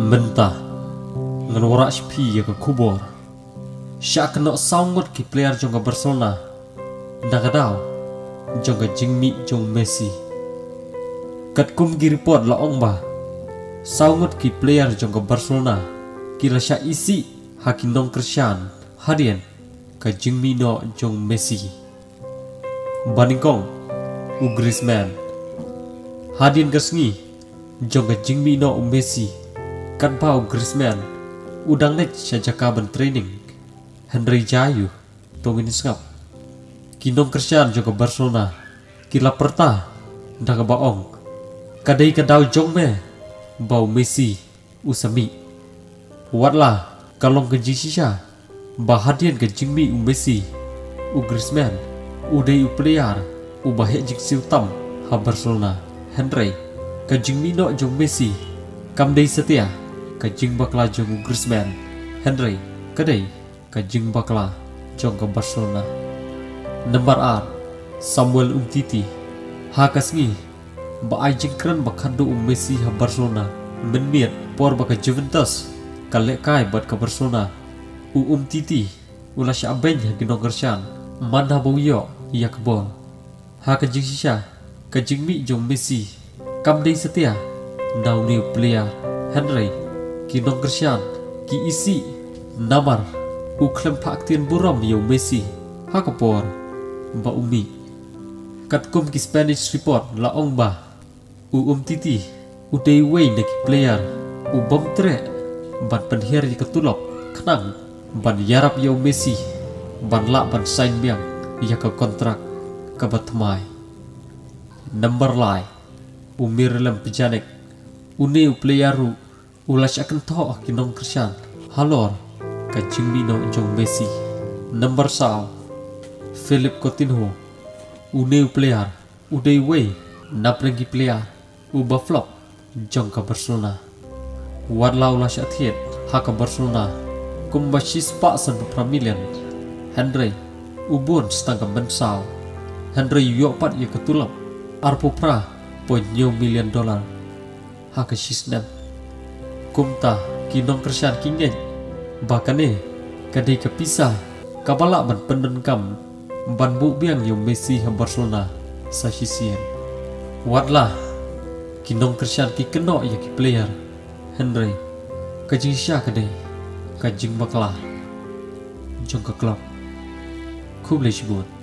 mentah ngan warak shpi ya ke kubor syak kena saungot ki player jong ke Barcelona nagadau jong ke Jingmi jong Messi kat kum ki report la ong ba saungot ki player jong ke Barcelona kila syak isi hakin nong Christian hadian ke Jingmi no jong Messi baningkong u Griezmann hadian kesngi jong ke Jingmi no Messi kan pau Griezmann udang net sajaka ban training Henry Jayu tongin skap kinong Christian jong ke Barcelona kila perta dah ke baong kadai kadau jong me bau Messi usami watlah kalong ke jisisha bahadian ke Jingmi u Messi u Griezmann udai u player u bahek jik siutam ha Barcelona Henry ke Jingmi no jong Messi kam dei setia ke jing bakla jong Griezmann Henry kadai ke jing bakla jong ke Barcelona nomor R Samuel Umtiti ha kasngi ba ai jing kran bakhandu Messi ha Barcelona menmiat por ba ke Juventus kalek kai buat ke Barcelona Umtiti ulah syabeng ha ginong Christian mana bauyo ya ke bol ha ke jing sisa ke Jingmi jong Messi kam dei setia now new player Henry kinong Christian ki isi namar uklem paktin buram yo Messi hakapor ba umi katkum ki Spanish report la ong ba Umtiti udai way neki player bom tre ban penher di ketulop kenang ban yarap yo Messi ban la ban sign biang ya ke kontrak ke batmai number lai umir lem pejanek une playeru ulas akan toh kinong Christian halor ke Jingmi no jong Messi number sao Philip Coutinho une player udai way naprengi player uba flop jong ke Barcelona warla ulas athiet ha ke Barcelona kumbasis pa san million Henry ubun setengah mensau Henry yo pat ya ketulap arpu pra $1 million ha ke sisnam kumta kinong Christian kingen bahkan kadai kepisah kabala ban pendenkam ban bu biang yo Messi ha Barcelona sa sisien watlah kinong Christian ki keno ya ki player Henry kajing sya kadai kajing bakla jong ke klub kublai shibun